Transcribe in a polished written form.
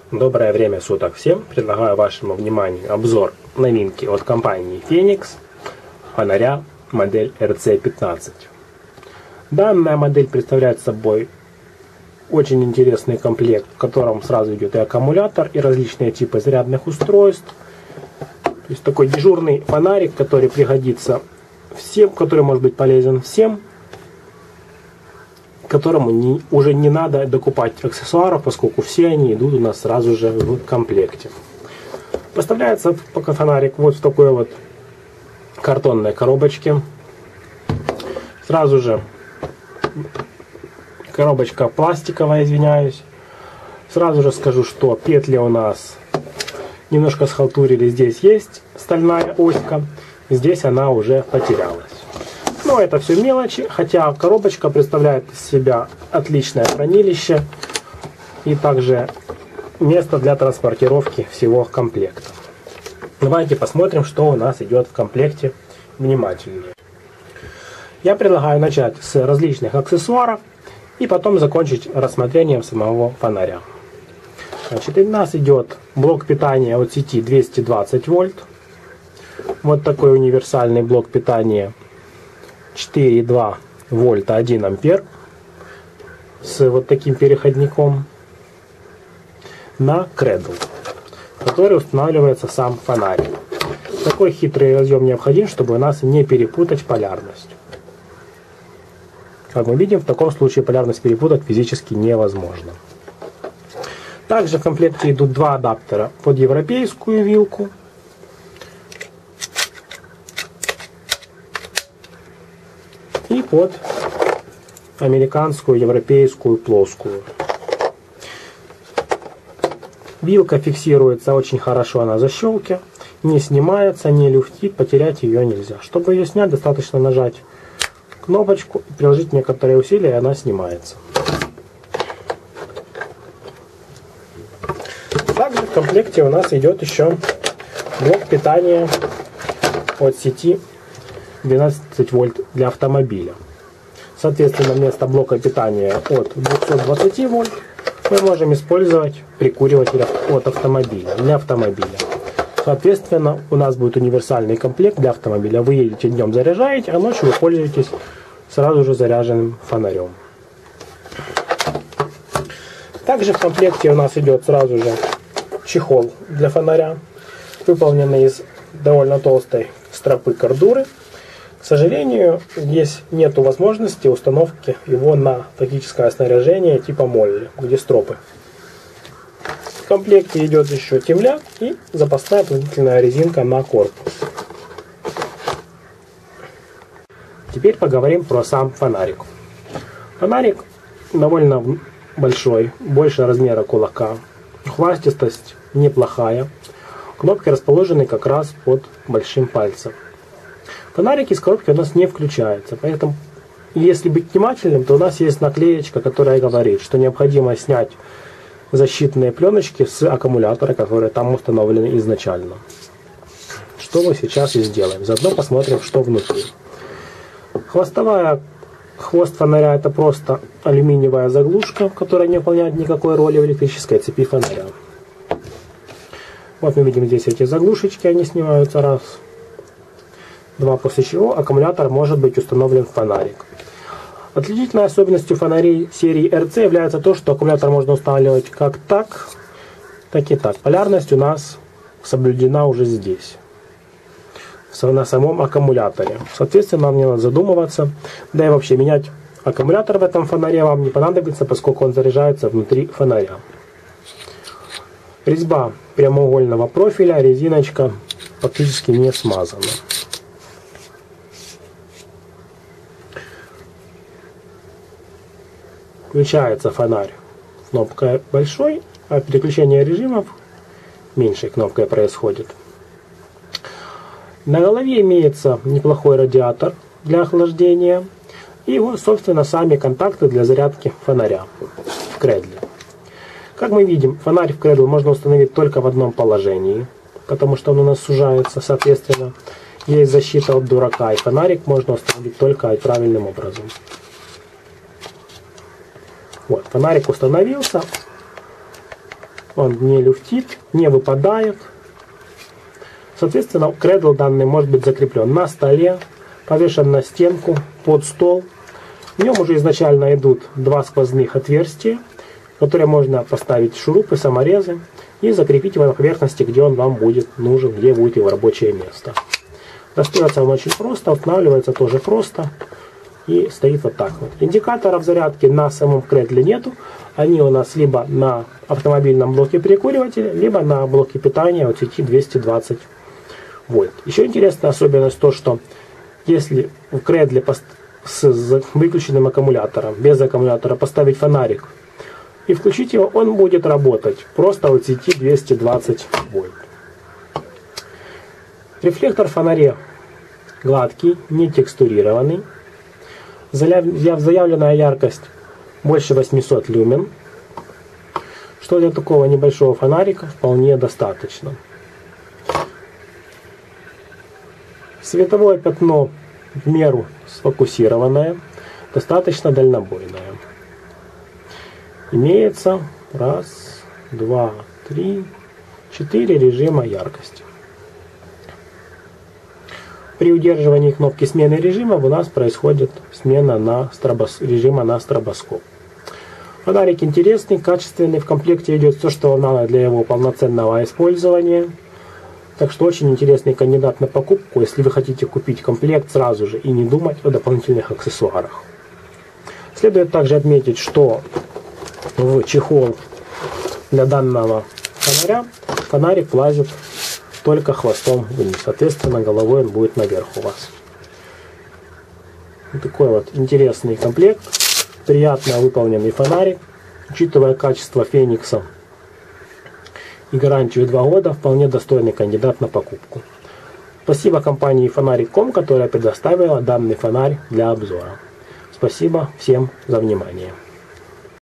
Доброе время суток всем! Предлагаю вашему вниманию обзор новинки от компании Phoenix фонаря модель RC15. Данная модель представляет собой очень интересный комплект, в котором сразу идет и аккумулятор, и различные типы зарядных устройств. То есть такой дежурный фонарик, который пригодится всем, который может быть полезен всем, которому уже не надо докупать аксессуаров, поскольку все они идут у нас сразу же в комплекте. Поставляется пока фонарик вот в такой вот картонной коробочке. Сразу же коробочка пластиковая, извиняюсь. Сразу же скажу, что петли у нас немножко схалтурили. Здесь есть стальная оська, здесь она уже потерялась. Но это все мелочи, хотя коробочка представляет из себя отличное хранилище и также место для транспортировки всего комплекта. Давайте посмотрим, что у нас идет в комплекте внимательнее. Я предлагаю начать с различных аксессуаров и потом закончить рассмотрением самого фонаря. Значит, у нас идет блок питания от сети 220 вольт. Вот такой универсальный блок питания 4,2 вольта 1 ампер с вот таким переходником на кредл, который устанавливается в сам фонарик. Такой хитрый разъем необходим, чтобы у нас не перепутать полярность. Как мы видим, в таком случае полярность перепутать физически невозможно. Также в комплекте идут два адаптера под европейскую вилку и под американскую, европейскую, плоскую. Вилка фиксируется очень хорошо на защелке, не снимается, не люфтит, потерять ее нельзя. Чтобы ее снять, достаточно нажать кнопочку и приложить некоторые усилия, и она снимается. Также в комплекте у нас идет еще блок питания от сети 12 вольт для автомобиля. Соответственно, вместо блока питания от 220 вольт мы можем использовать прикуриватель от автомобиля, для автомобиля. Соответственно, у нас будет универсальный комплект для автомобиля. Вы едете днем, заряжаете, а ночью вы пользуетесь сразу же заряженным фонарем. Также в комплекте у нас идет сразу же чехол для фонаря, выполненный из довольно толстой стропы кордуры. К сожалению, здесь нет возможности установки его на тактическое снаряжение типа Молли, где стропы. В комплекте идет еще темляк и запасная плавительная резинка на корпус. Теперь поговорим про сам фонарик. Фонарик довольно большой, больше размера кулака. Хвастистость неплохая. Кнопки расположены как раз под большим пальцем. Фонарик из коробки у нас не включается, поэтому, если быть внимательным, то у нас есть наклеечка, которая говорит, что необходимо снять защитные пленочки с аккумулятора, которые там установлены изначально. Что мы сейчас и сделаем. Заодно посмотрим, что внутри. Хвост фонаря — это просто алюминиевая заглушка, которая не выполняет никакой роли в электрической цепи фонаря. Вот мы видим здесь эти заглушечки, они снимаются раз, два, после чего аккумулятор может быть установлен в фонарик. Отличительной особенностью фонарей серии RC является то, что аккумулятор можно устанавливать как так, так и так. Полярность у нас соблюдена уже здесь, на самом аккумуляторе. Соответственно, нам не надо задумываться. Да и вообще менять аккумулятор в этом фонаре вам не понадобится, поскольку он заряжается внутри фонаря. Резьба прямоугольного профиля, резиночка практически не смазана. Включается фонарь кнопкой большой, а переключение режимов меньшей кнопкой происходит. На голове имеется неплохой радиатор для охлаждения и, собственно, сами контакты для зарядки фонаря в кредле. Как мы видим, фонарь в кредл можно установить только в одном положении, потому что он у нас сужается. Соответственно, есть защита от дурака, и фонарик можно установить только правильным образом. Вот, фонарик установился. он не люфтит, не выпадает. Соответственно, кредл данный может быть закреплен на столе, повешен на стенку, под стол. В нем уже изначально идут два сквозных отверстия, в которые можно поставить шурупы, саморезы и закрепить его на поверхности, где он вам будет нужен, где будет его рабочее место. Достается он очень просто, устанавливается тоже просто и стоит вот так вот. Индикаторов зарядки на самом кредле нету. Они у нас либо на автомобильном блоке перекуривателя, либо на блоке питания от сети 220 вольт. Еще интересная особенность то, что если в кредле с выключенным аккумулятором, без аккумулятора поставить фонарик и включить его, он будет работать просто от сети 220 вольт. Рефлектор в фонаре гладкий, не текстурированный. Заявленная яркость больше 800 люмен, что для такого небольшого фонарика вполне достаточно. Световое пятно в меру сфокусированное, достаточно дальнобойное. Имеется 1, 2, 3, 4 режима яркости. При удерживании кнопки смены режима у нас происходит смена режима на стробоскоп. Фонарик интересный, качественный, в комплекте идет все, что надо для его полноценного использования. Так что очень интересный кандидат на покупку, если вы хотите купить комплект сразу же и не думать о дополнительных аксессуарах. Следует также отметить, что в чехол для данного фонаря фонарик влазит только хвостом вниз. Соответственно, головой он будет наверх у вас. Вот такой вот интересный комплект. Приятно выполненный фонарик. Учитывая качество Феникса и гарантию 2 года, вполне достойный кандидат на покупку. Спасибо компании Фонарик.com, которая предоставила данный фонарь для обзора. Спасибо всем за внимание.